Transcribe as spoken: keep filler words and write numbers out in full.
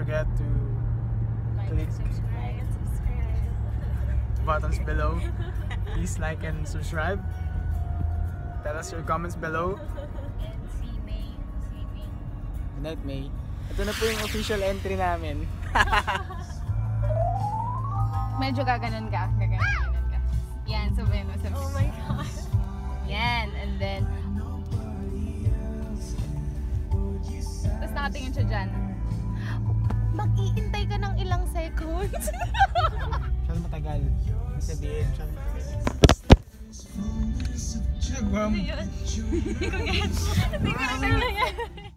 forget to Like, click subscribe, subscribe. buttons below. Please like and subscribe. Tell us your comments below. And si May sleeping. Good night, May. Ito na po yung official entry namin. Medyo gaganon ka. Gaganon, gaganon ka. Yan, sabihin mo, sabihin mo. Oh my God. Yan, and then tapos nakatingin siya dyan. Mag-iintay ka ng ilang seconds. Masyado matagal. Ibig sabihin, masyado matagal. Nagwam. Hindi ko yan. Hindi ko rin nangyayari.